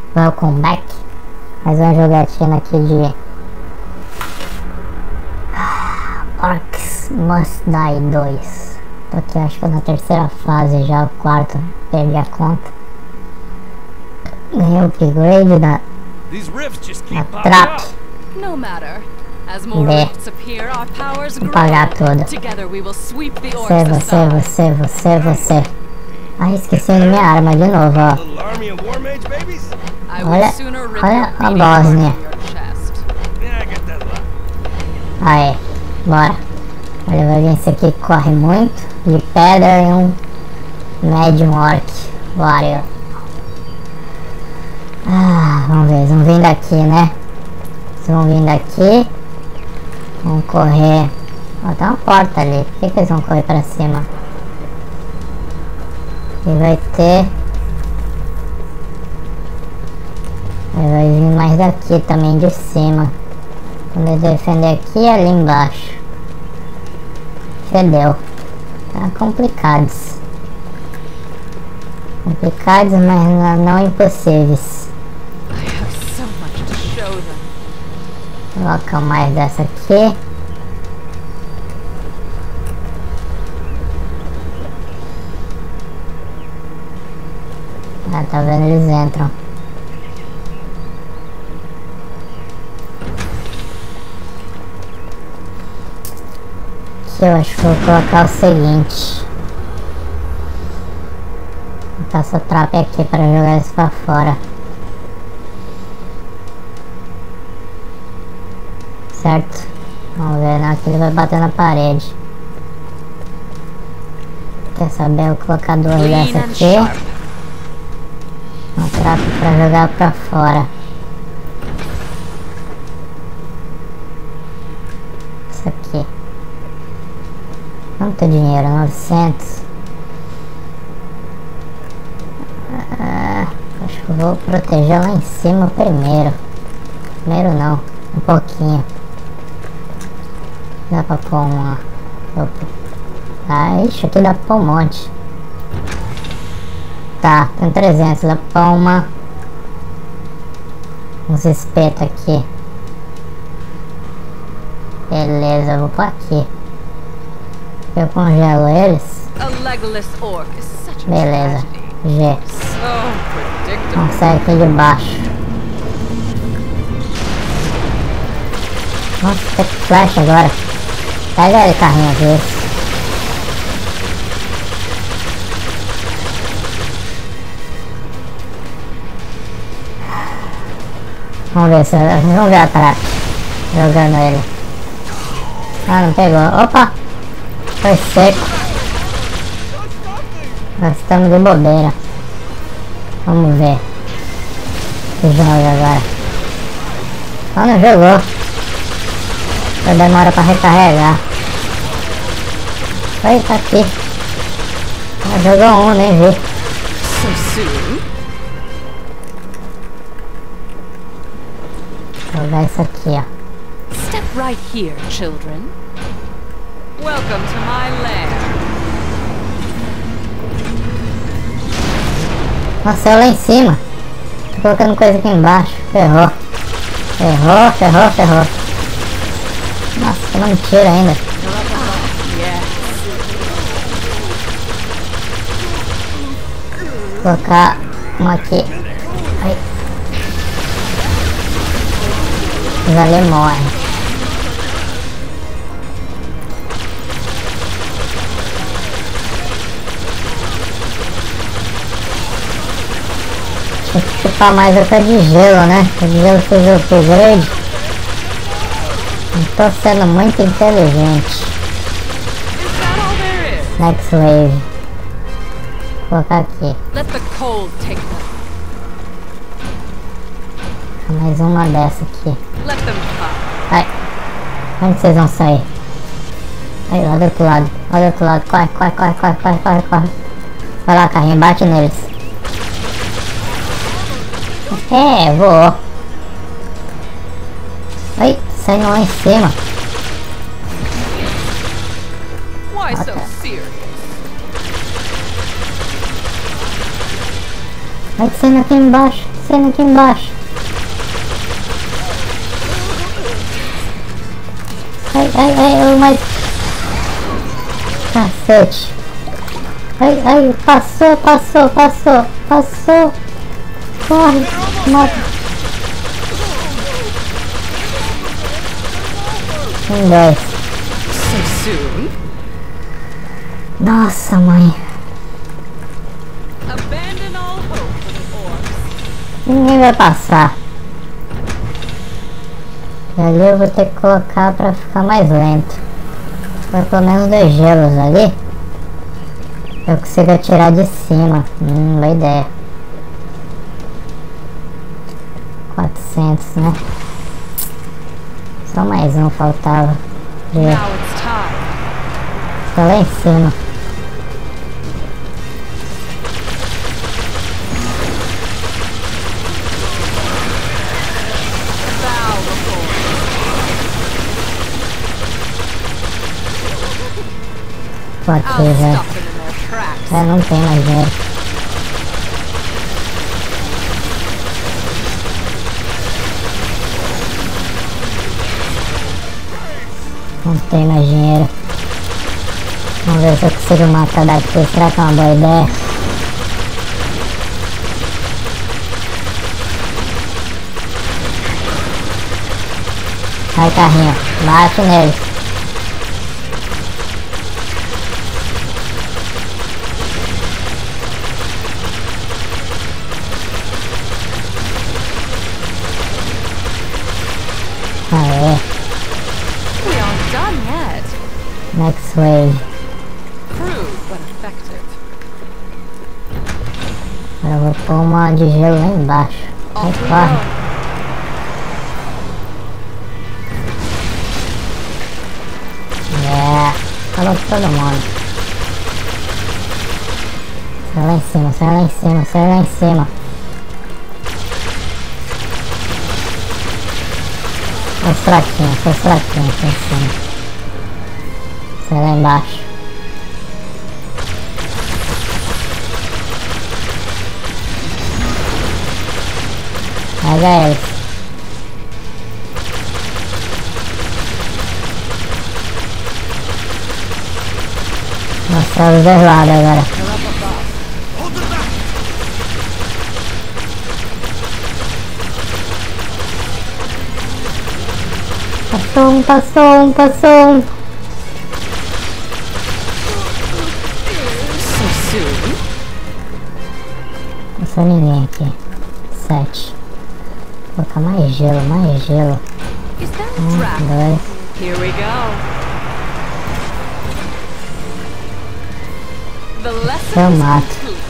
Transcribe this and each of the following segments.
Welcome back. Mais uma jogatina aqui de Orcs Must Die 2. Tô aqui, acho que na terceira fase já, o quarto, perdi a conta. Ganhei o upgrade da trap. No matter. As more rifts appear, our powers grow. Vou pagar tudo. Together we will sweep the orcs Você. Ai, esquecendo minha arma de novo, ó. Olha a Bósnia. Aí, bora. Olha, vai vir esse aqui que corre muito. De pedra e um Medium Orc Warrior. Vamos ver, eles vão vir daqui, né? Eles vão vir daqui. Vão correr. Ó, tem uma porta ali. Por que eles vão correr pra cima? E vai ter. Vai vir mais daqui também de cima. Quando ele defender aqui e ali embaixo. Fedeu. Tá complicados. Complicados, mas não impossíveis. Coloca mais dessa aqui. Tá vendo? Eles entram. Aqui eu acho que vou colocar o seguinte. Vou botar essa trap aqui para jogar isso pra fora. Certo? Vamos ver, não, aqui ele vai bater na parede. Quer saber? Eu vou colocar duas dessa aqui. Uma trap pra jogar pra fora. Isso aqui. Quanto dinheiro? 900. Acho que eu vou proteger lá em cima primeiro. Primeiro não, um pouquinho. Dá pra pôr uma. Ixi, aqui dá pra pôr um monte. Tá, tem 300, dá pra pôr uns espetos aqui. Beleza, eu vou pôr aqui. Eu congelo eles. Beleza, G. Vamos sair aqui de baixo. Nossa, tem flash agora. Pega aí, carrinho aqui. Vamos ver atrás. Jogando ele. Não pegou. Opa! Foi seco. Nós estamos de bobeira. Vamos ver. Que joga agora. Não jogou. Só demora pra recarregar. Aí, tá aqui. Jogou um, nem vi. Vou jogar isso aqui, ó. Step right here, children. Welcome to my lair. Nossa, eu lá em cima. Tô colocando coisa aqui embaixo. Ferrou. Ferrou. Nossa, tomando tiro ainda. Vou colocar uma aqui. Aí. Os ali morrem. Tem que chupar mais essa de gelo, né? A de gelo fez o upgrade. Não tô sendo muito inteligente. Next wave. Vou colocar aqui. Mais uma dessa aqui. Vai. Onde vocês vão sair? Aí, lá do outro lado. Corre. Vai lá, carrinho, bate neles. Voou. Ai, saindo lá em cima. Why so serious? Vai descendo aqui embaixo, descendo aqui embaixo. Ai, mas... Cacete. Ai, passou. Corre, mata. Dois. So soon? Nossa, mãe. Abandon all hope for the orbs. Ninguém vai passar. E ali eu vou ter que colocar pra ficar mais lento. Vai pelo menos 2 gelos ali. Eu consigo atirar de cima. Boa ideia. 400, né? Só mais um faltava. Now it's time. Tá lá em cima. Bow before. Tô aqui, I'll velho. stop them in their tracks. Não tem mais dinheiro. Não tem mais dinheiro. Vamos ver se eu consigo matar daqui. Será que é uma boa ideia? Vai, carrinho. Bate nele. Aê. We aren't done yet. Next wave. Crude but effective. Agora eu vou pôr uma de gelo lá embaixo. Vai, Off we corre. go. Falou pra todo mundo. Sai lá em cima, sai lá em cima, sai lá em cima. Seus fraquinhos aqui em cima. Sai lá embaixo. Pega eles. Mostrar os dois lados agora. Passou um. So soon? Passou ninguém aqui. 7. Vou colocar mais gelo. Is there a draft? 2. Here we go. The lesson Eu is mato. complete.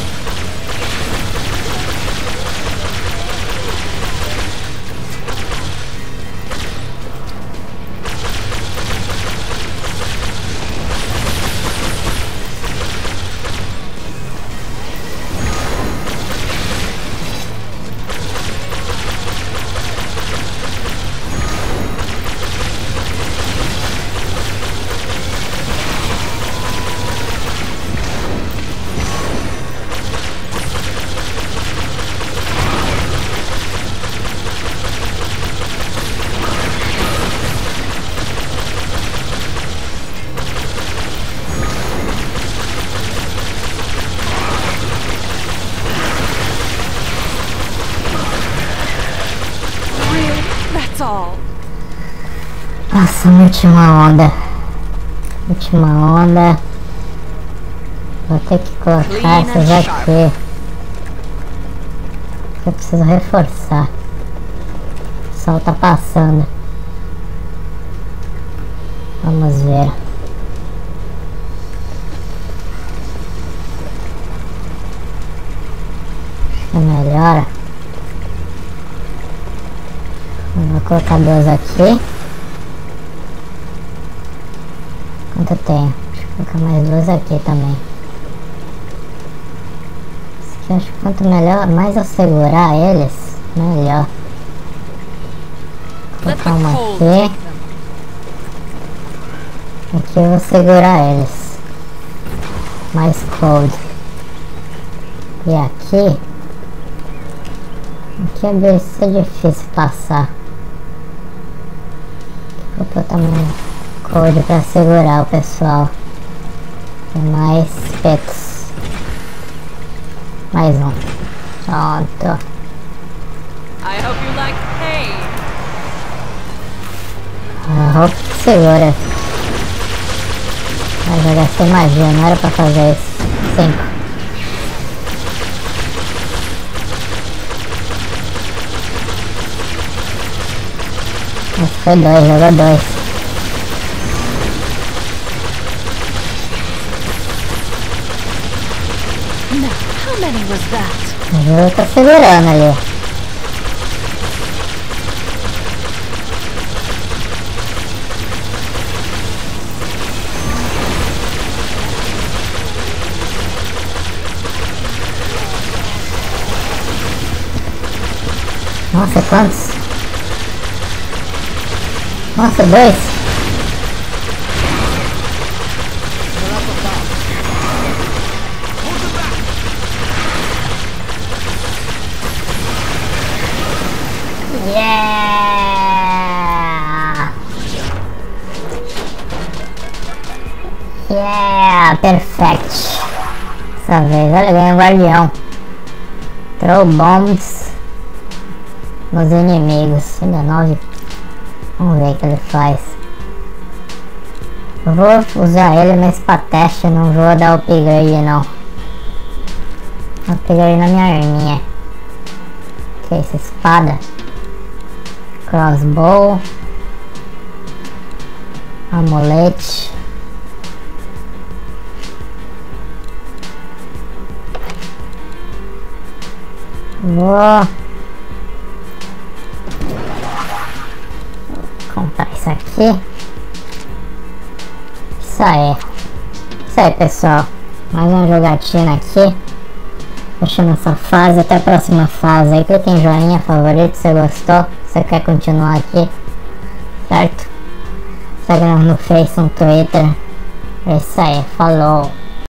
Really? That's all. Nossa, última onda. Vou ter que colocar esses aqui. Eu preciso reforçar. O sol tá passando. Vamos ver. Melhora. Vou colocar 2 aqui. Quanto eu tenho? Deixa eu colocar mais 2 aqui também. Esse aqui eu acho que quanto melhor, mais eu segurar eles, melhor. Vou Let colocar the uma cold aqui. take them. Aqui eu vou segurar eles. Mais cold. E aqui Aqui deve ser difícil passar. Vou botar um code para segurar o pessoal. Tem mais petos. Mais um. Pronto. I hope you like pain. A roupa que segura. Mas já gastei magia, não era pra fazer isso. 5. Mas foi 2, jogou 2. Now, how many was that? Eu tô segurando ali. Nossa, quantos? Nossa, 2. Yeah! Yeah! Perfect! Dessa vez, olha, ganhei um guardião. Throw bombs nos inimigos. Ainda 9. Vamos ver o que ele faz. Eu vou usar ele, mas pra teste não vou dar upgrade não. Upgrade na minha arminha. Que é essa espada? Crossbow. Amulete. Vou comprar isso aqui. Isso aí, pessoal. Mais uma jogatina aqui. Fechando essa fase. Até a próxima fase. Aí clica em joinha, favorito se você gostou. Se você quer continuar aqui, certo? Instagram, no Face, no Twitter. É isso aí, falou.